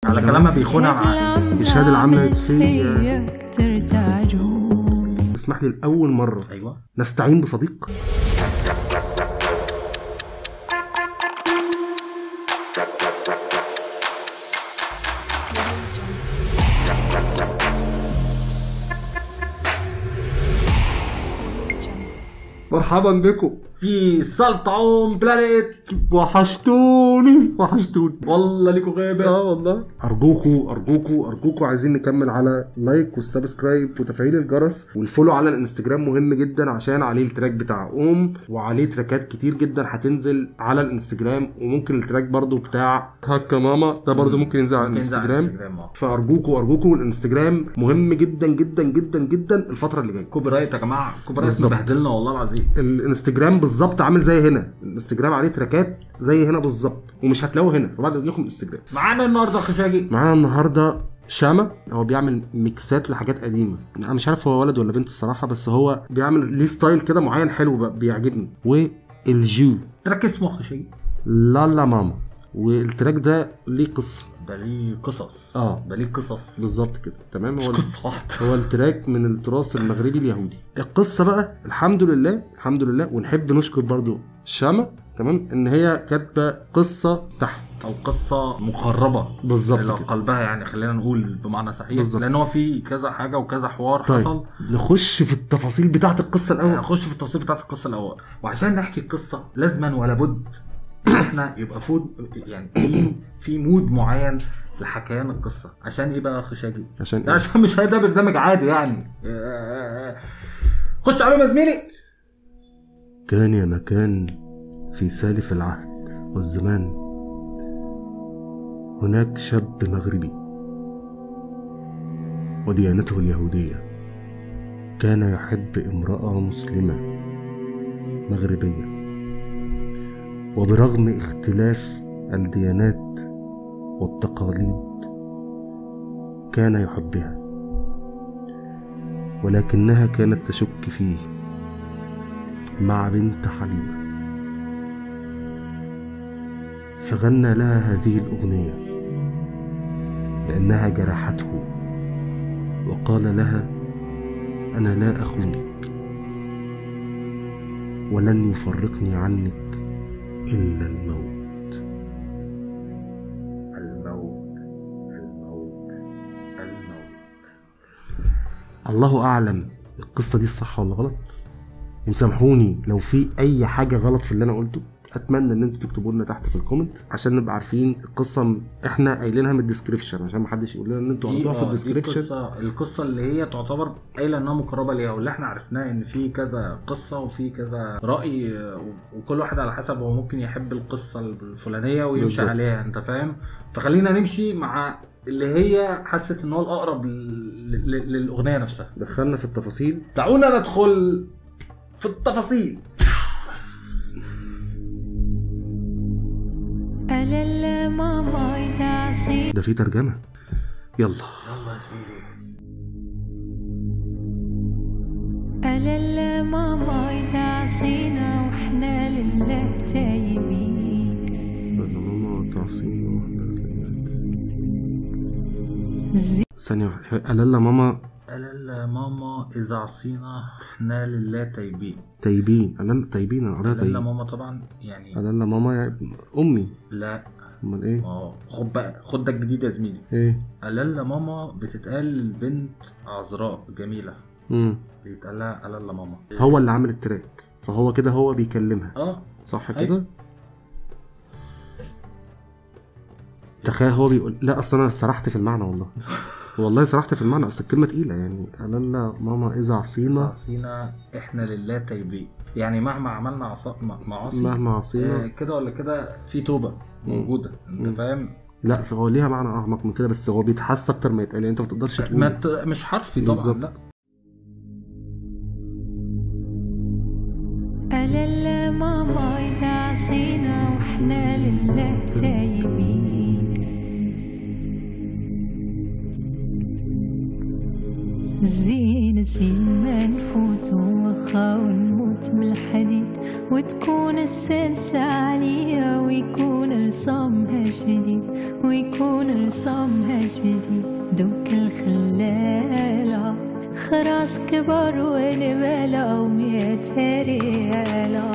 على كلامها بيخونها معاه. الشهاده العامه يطفي. اسمح لي لاول مره ايوه نستعين بصديق. مرحبا بكم في سلطعون بلانيت. وحشتوني والله ليكوا غابة. والله ارجوكوا عايزين نكمل على لايك والسبسكرايب وتفعيل الجرس والفولو على الانستجرام، مهم جدا عشان عليه التراك بتاع وعليه تراكات كتير جدا هتنزل على الانستجرام، وممكن التراك برضو بتاع هكا ماما ده برضو ممكن ينزل على الانستجرام. فارجوكوا الانستجرام مهم جدا جدا جدا جدا الفترة اللي جايه. كوبي رايت يا جماعة، كوبي رايت مبهدلنا والله العظيم. الانستجرام بالظبط عامل زي هنا، الانستجرام عليه تراكات زي هنا بالظبط، ومش هتلاقوه هنا. فبعد اذنكم الانستجرام. معانا النهارده شامة. هو بيعمل ميكسات لحاجات قديمه، انا مش عارف هو ولد ولا بنت الصراحه، بس هو بيعمل ليه ستايل كده معين حلو بقى بيعجبني. والجو تراك اسمه خشاجي لالا ماما، والتراك ده ليه قصه، ده ليه قصص. ده ليه قصص بالظبط كده. تمام. هو قصه واحده. هو التراك من التراث المغربي اليهودي. القصه بقى الحمد لله ونحب نشكر برضو شامة تمام ان هي كاتبه قصه تحت، او قصه مقربه بالظبط الى قلبها، يعني خلينا نقول بمعنى صحيح بالزبط. لان هو في كذا حاجه وكذا حوار حصل. نخش في التفاصيل بتاعه القصه الاول. وعشان نحكي القصه لازما ولا بد احنا يبقى يعني في مود معين لحكيان القصه. عشان ايه بقى خشاجي؟ عشان مش ده برنامج عادي يعني. خش عليهم يا زميلي. كان يا مكان في سالف العهد والزمان هناك شاب مغربي وديانته اليهودية، كان يحب امرأة مسلمة مغربية، وبرغم اختلاف الديانات والتقاليد كان يحبها، ولكنها كانت تشك فيه مع بنت حليمة. فغنى لها هذه الأغنية لأنها جرحته، وقال لها: أنا لا أخونك، ولن يفرقني عنك إلا الموت. الموت. الله أعلم القصة دي صح ولا غلط. مسامحوني لو في أي حاجة غلط في اللي أنا قلته. اتمنى ان انتوا تكتبوا لنا تحت في الكومنت عشان نبقى عارفين القصه. احنا قايلينها من الديسكريبشن عشان ما حدش يقول لنا ان انتوا قلتوها في الديسكريبشن. القصه اللي هي تعتبر قايله انها مقربه ليها، واللي احنا عرفناه ان في كذا قصه وفي كذا راي، وكل واحد على حسب هو ممكن يحب القصه الفلانيه ويمشي عليها. انت فاهم؟ فخلينا نمشي مع اللي هي حست ان هو الاقرب للاغنيه نفسها. دخلنا في التفاصيل، دعونا ندخل في التفاصيل. ألا ماما إذا عصيت. ده في ترجمة. يلا يا سيدي. ألا ماما إذا عصينا وإحنا لله تايبين. ماما تعصينا وإحنا لله. ثانية واحدة. ألا ماما إذا عصينا إحنا لله تايبين. ألا تايبين. أنا قريتها ألا ماما طبعا يعني. ألا ماما يعني أمي. لا امال ايه؟ خد ده جديد يا زميلي. ايه؟ ألا ماما بتتقال للبنت عذراء جميلة. بيتقال لها ألا ماما. هو اللي عامل التراك، فهو كده هو بيكلمها. صح كده؟ تخيل هو بيقول لا. اصلا انا سرحت في المعنى والله سرحت في المعنى. اصل الكلمه تقيله يعني. ألا ماما اذا عصينا احنا لله تايبين، يعني مهما عملنا معاصي مهما عصينا كده ولا كده في توبه موجوده. انت فاهم؟ لا فهو ليها معنى اعمق من كده، بس هو بيتحس اكتر ما يتقال. انت ما تقدرش تقول مش حرفي طبعا بالزبط. لا ألا ماما إذا عصينا وإحنا لله تايبين. زين الزين ما نفوت وخا ونموت من الحديد، وتكون السلسلة عليا ويكون رسمها جديد ويكون رسمها جديد دوك الخلالة خراس كبر ونبالة ومية ريالة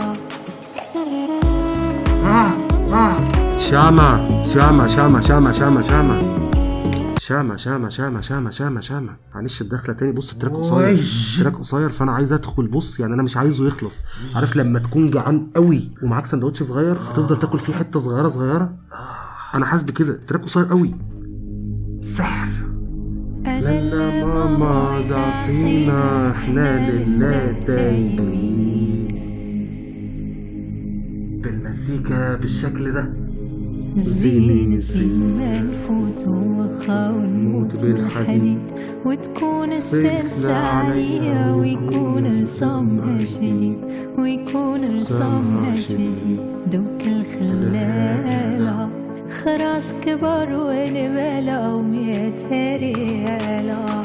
شامة شامة شامة شامة شامة شامة شامة شامة شامة شامة شامة شامة. معلش الدخلة تاني. بص التراك قصير، التراك قصير فأنا عايز أدخل. بص يعني أنا مش عايزه يخلص. عارف لما تكون جعان قوي ومعاك سندوتش صغير فتفضل تاكل فيه حتة صغيرة صغيرة؟ أنا حاسس بكده. التراك قصير قوي. سحر. لالا ماما زعصينا احنا لله تايبين. بالمزيكا بالشكل ده زين الزين منفوت ونموت بالحديد وتكون السلسلة عليا ويكون رسمها جديد ويكون رسمها جديد دوك الخلالة خراس كبر ونبالة ومية ريالة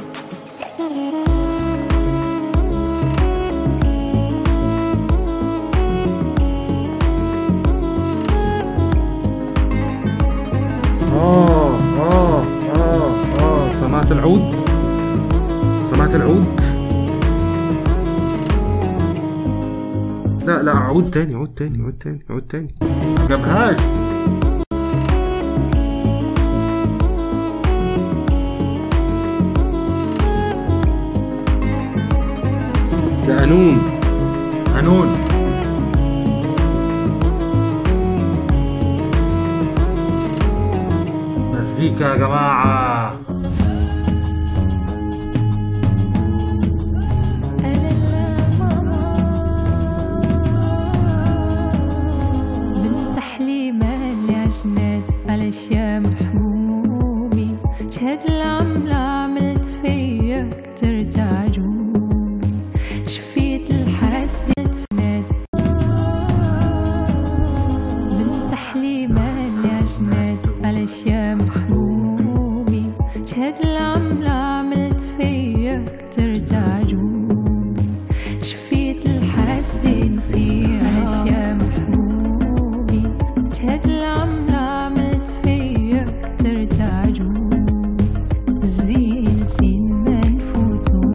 سمعت العود؟ سمعت العود؟ لا لا عود تاني عود تاني عود تاني عود تاني. جابهاش. ده قانون قانون. مزيكا يا جماعة. بنت حليمة اللي عشنات على الشام محبوبي شهد العملة عملت فيا كتر تعجبني شفيت الحسنة فنات. بنت حليمة اللي عشنات على الشام محبوبي شهد العملة عملت فيا كتر تعجبني شفيت الحسن فيها الشام محبوبي شهد العملة عملت فيا كتر تعجبني زين زين منفوت.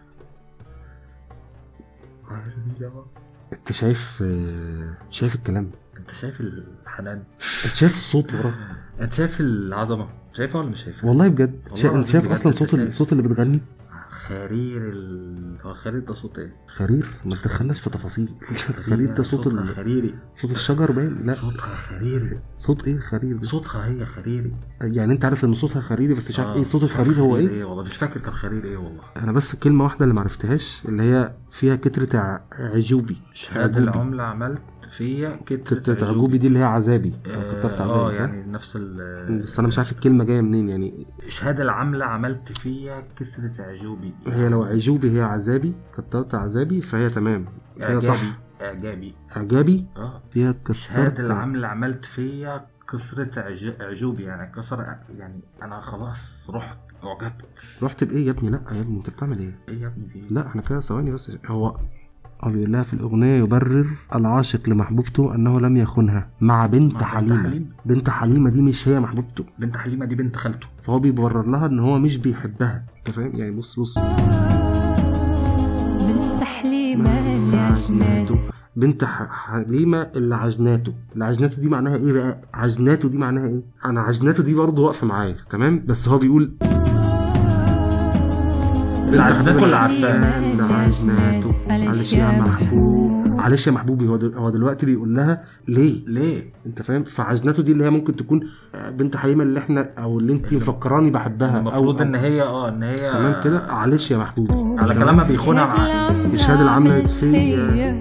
انت شايف الكلام؟ انت شايف الحنان؟ انت شايف الصوت ورا؟ انت شايف العظمة؟ شايفها ولا مش شايفها؟ والله بجد. انت شايف بجد اصلا شايف. الصوت اللي بتغني؟ خرير هو خرير ده صوت ايه؟ خرير؟ ما تدخلناش في تفاصيل. خرير ده صوت خريري. صوت الشجر باين. لا صوتها خريري. صوت ايه خرير ده؟ صوتها هي خريري. يعني انت عارف ان صوتها خريري بس مش عارف ايه صوت الخرير هو ايه؟ ايه والله مش فاكر كان خرير ايه والله. انا بس كلمه واحده اللي معرفتهاش اللي هي فيها كترة عجوبي. شهادة العملة عملت فيا كترة عجوبي دي اللي هي عذابي. كترت عذابي يعني نفس بس انا مش عارف الكلمه جايه منين يعني. شهادة العملة عملت فيا كثرة عجوبي. هي لو عجوبي هي عذابي كترت عذابي فهي تمام. هي صح. اعجابي فيها كترت. شهادة العملة عملت فيا كثرة عجوبي يعني كسر يعني انا خلاص رحت بايه يا ابني؟ لا يا ابني انت بتعمل ايه يا ابني بيه؟ لا احنا كده ثواني بس. هو بيقول لها في الأغنية يبرر العاشق لمحبوبته أنه لم يخنها مع بنت حليمة. بنت حليمة دي مش هي محبوبته. بنت حليمة دي بنت خالته. فهو بيبرر لها أن هو مش بيحبها. أنت فاهم يعني؟ بص بنت حليمة اللي عجناته. بنت حليمة اللي عجناته. اللي عجناته دي معناها إيه بقى؟ عجناته دي معناها إيه؟ أنا عجناته دي برضه واقفة معايا تمام. بس هو بيقول العجنات ولا عارفاه؟ عجناته. معلش يا محبوب، معلش يا محبوبي. هو دلوقتي بيقول لها ليه انت فاهم؟ فعجناته دي اللي هي ممكن تكون بنت حليمة اللي احنا او اللي انت مفكراني بحبها. المفروض ان هي تمام كده. معلش يا محبوبي على كلامها بيخونها معاها. الشهادة العامة فيا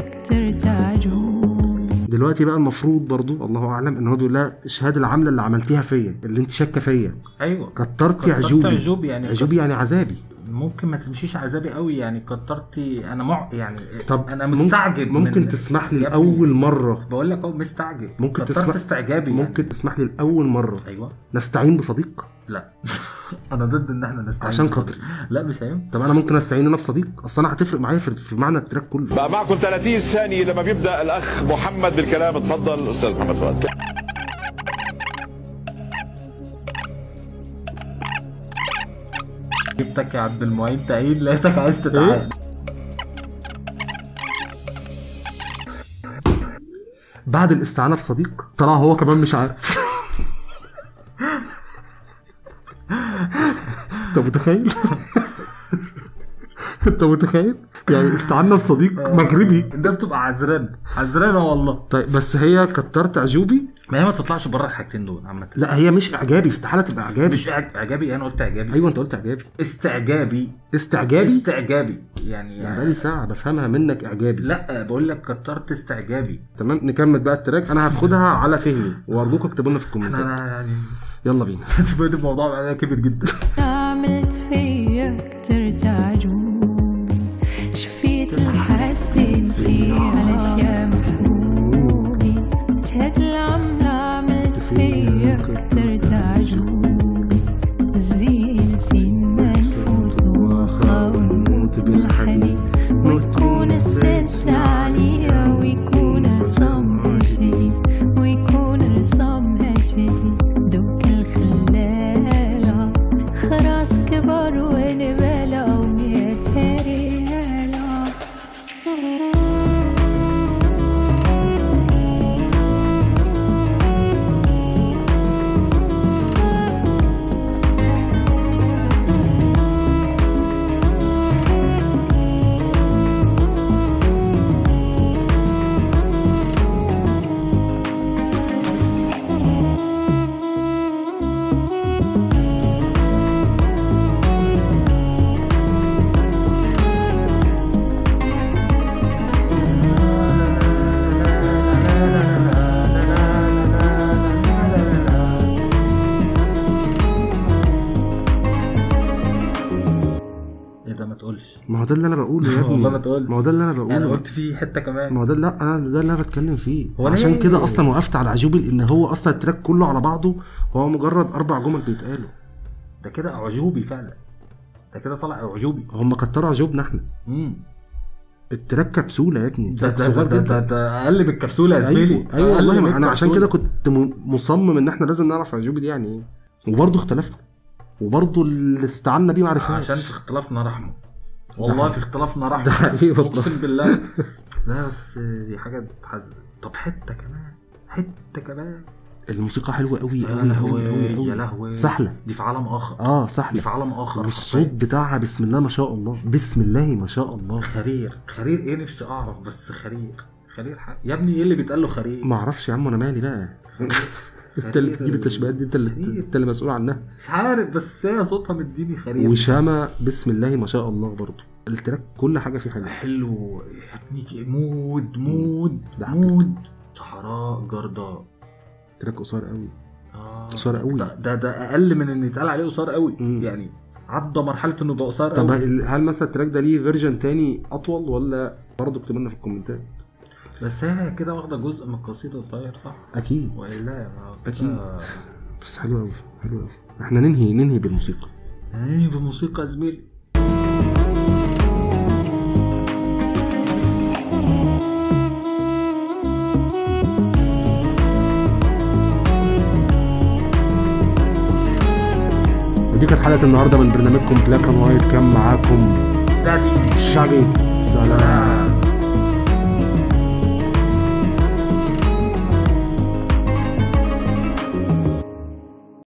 دلوقتي بقى المفروض برضو الله اعلم ان هو بيقول لها الشهاده العامله اللي عملتيها فيا اللي انت شاكه فيا. ايوه كترتي عجوبي. يعني عجوبي يعني عذابي. ممكن ما تمشيش عذابي قوي يعني، كترتي انا يعني. طب انا مستعجب. ممكن تسمح لي لاول مره؟ بقول لك اهو مستعجب. ممكن تسمح استعجابي ممكن يعني. تسمح لي لاول مره؟ ايوه. نستعين بصديق؟ لا انا ضد ان احنا نستعين عشان خاطري. لا مش هينفع. طب انا ممكن استعين انا بصديق، اصل انا هتفرق معايا في معنى التراك كله. بقى معكم 30 ثانيه لما بيبدا الاخ محمد بالكلام. اتفضل استاذ محمد فؤاد. جبتك يا عبد المعين تعيد، لقيتك عايز تتعاد. بعد الاستعانه بصديق طلع هو كمان مش عارف. انت متخيل؟ انت متخيل؟ يعني استعنا بصديق مغربي. الناس تبقى عذرانه والله. طيب بس هي كترت اعجوبي. ما هي ما تطلعش بره الحاجتين دول عامه. لا هي مش اعجابي، استحاله تبقى اعجابي. مش اعجابي، انا قلت اعجابي. ايوه انت قلت اعجابي. استعجابي يعني بقالي ساعه بفهمها منك اعجابي. لا بقول لك كترت استعجابي. تمام نكمل بقى التراك، انا هاخدها على فهمي وارجوكم اكتبوا لنا في الكومنتات. انا يعني يلا بينا. تبقى الموضوع بقى كبير جدا. عملت فيا كترت عجوبي، شفيت اللي حسيت فيه على اشياء محبوبي، شهد العملة عملت فيا كترت عجوبي، الزين ما نفوت واخا ونموت بالحديد، وتكون السلسلة عالية ويكون عصامها شديد، ويكون عصامها شديد، دوك الخلالة خلاص كبر ونبلع ومية ريالة. ايه ده؟ ما تقولش. ما هو ده اللي انا بقوله يا ابني. والله ما تقولش. ما هو ده اللي انا بقوله. انا قلت في حته كمان. ما هو ده لا انا ده اللي انا بتكلم فيه. هو عشان ليه؟ كده اصلا وقفت على عجوبي، لان هو اصلا التراك كله على بعضه هو مجرد 4 جمل بيتقالوا. ده كده اعجوبي فعلا، ده كده طلع اعجوبي. هم كتروا عجوبنا احنا. التراك كبسوله يا ابني. ده اقل من الكبسوله يا زميلي. ايوه والله انا عشان كده كنت مصمم ان احنا لازم نعرف عجوبي دي يعني ايه. وبرضه اختلفنا، وبرضه اللي استعنا بيه ما عرفناش. عشان في اختلافنا رحمه والله. في اختلافنا رحمه. ده حقيقي والله. اقسم بالله. لا بس دي حاجه تحزن. طب حته كمان الموسيقى حلوه قوي قوي قوي قوي. يا لهوي سحله. دي في عالم اخر. سحله. دي في عالم اخر. والصوت بتاعها بسم الله ما شاء الله، بسم الله ما شاء الله. خرير ايه؟ نفسي اعرف بس خرير يا ابني. ايه اللي بيتقال له خرير؟ ما اعرفش يا عم، انا مالي بقى. انت اللي بتجيب التشبيهات دي، انت اللي مسؤول عنها. مش عارف بس هي صوتها مديني خرير. وشامة بسم الله ما شاء الله برضه. التراك كل حاجه فيه حلو يا ابني. مود صحراء جرداء. تراك قصير قوي. قصير قوي. ده اقل من ان يتقال عليه قصير قوي. يعني عدى مرحله انه يبقى قصير قوي. طب هل مثلا التراك ده ليه فيرجن تاني اطول ولا برضه؟ اكتبوا لنا في الكومنتات. بس هي كده واخده جزء من القصيده صغير صح؟ اكيد والا اكيد. بس حلو قوي احنا ننهي بالموسيقى. يا زميلي. ودي كانت حلقه النهارده من برنامجكم بلاك اند وايت. كان معاكم دادي شاجي. سلام.